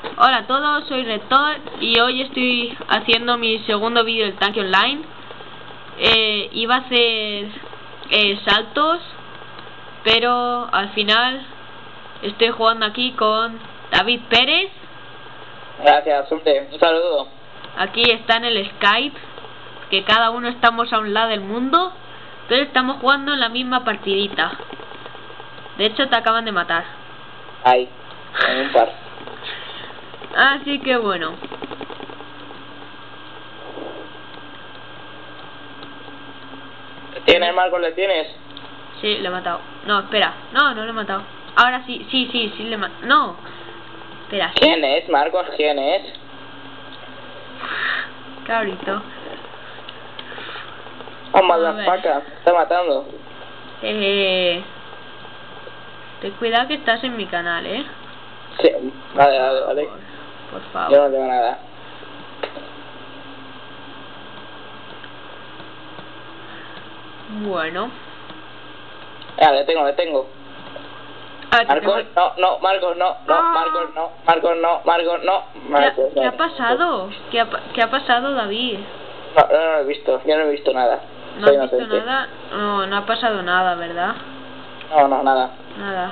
Hola a todos, soy Rector y hoy estoy haciendo mi segundo vídeo del tanque online. Iba a hacer saltos, pero al final estoy jugando aquí con David Pérez. Gracias, hombre, un saludo. Aquí está en el Skype, que cada uno estamos a un lado del mundo, pero estamos jugando en la misma partidita. De hecho te acaban de matar. Ahí, en un par. Así que bueno. ¿Tienes, Marcos? ¿Le tienes? Sí, le he matado. No, espera. No, no le he matado. Ahora sí, sí le he matado. No. Espera. Sí. ¿Quién es, Marcos? ¿Quién es? Cabrito. Vamos, las vacas, está matando. Ten cuidado que estás en mi canal, Sí, vale. Por favor. Yo no tengo nada. Bueno. Le tengo. Marcos, no, Marcos, no, Marcos, no, Marcos, no, Marcos, no. Marcos, ¿Qué ha pasado? ¿Qué ha pasado, David? No lo he visto, yo no he visto nada. ¿No has visto nada? No, no ha pasado nada, ¿verdad? No, nada. Nada.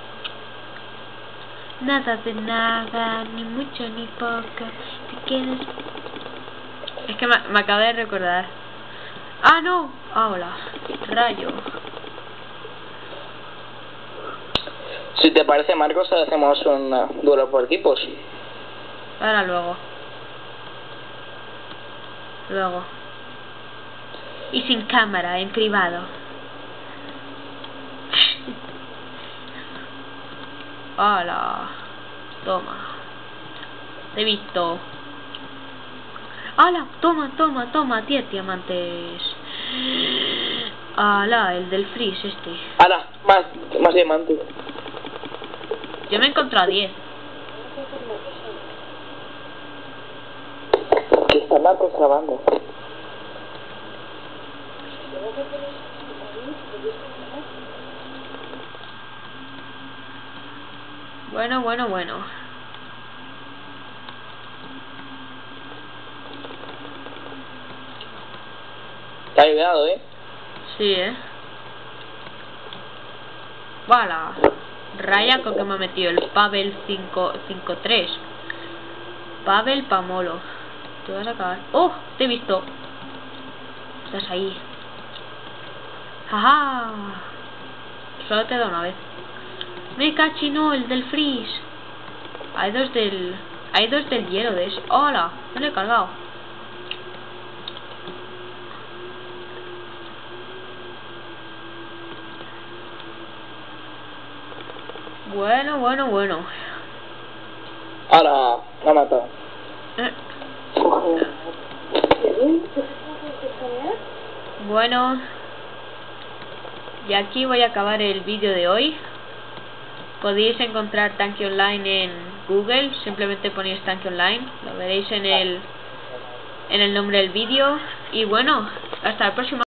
Nada de nada, ni mucho ni poco. Si quieres... Es que me acabo de recordar. ¡Ah, no! ¡Ah, hola! ¡Rayo! Si te parece, Marcos, hacemos un duelo por equipos. Ahora luego. Y sin cámara, en privado. ¡Hala! Toma. Te he visto. ¡Hala! Toma, 10 diamantes. ¡Hala! El del freeze este. ¡Hala! Más diamantes. Yo me he encontrado 10. ¿Qué está Marcos grabando? Bueno. Te ha ayudado, Sí, ¡Vala! Rayaco que me ha metido el Pavel 5-3. Pavel Pamolo. Te vas a acabar. ¡Oh! Te he visto. Estás ahí. ¡Ajá! Solo te da una vez. Me cachino, el del freeze. Hay dos del hielo de ese. ¡Hola! Me lo he cargado. Bueno. ¡Hala! Me ha matado. Bueno. Y aquí voy a acabar el vídeo de hoy. Podéis encontrar Tanque Online en Google. Simplemente ponéis Tanque Online. Lo veréis en el nombre del vídeo. Y bueno, hasta la próxima.